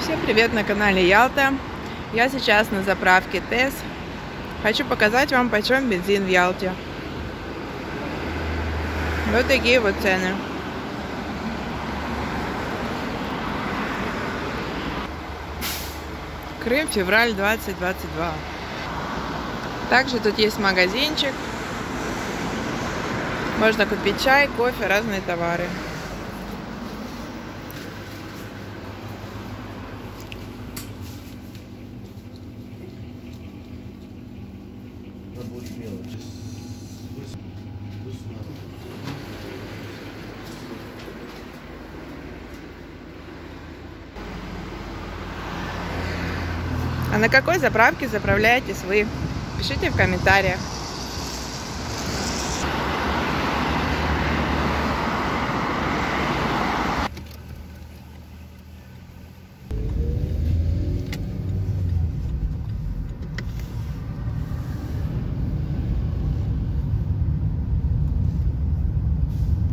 Всем привет на канале Ялта. Я сейчас на заправке ТЭС. Хочу показать вам, почем бензин в Ялте. Вот такие вот цены. Крым, февраль 2022. Также тут есть магазинчик. Можно купить чай, кофе, разные товары. А на какой заправке заправляетесь вы? Пишите в комментариях.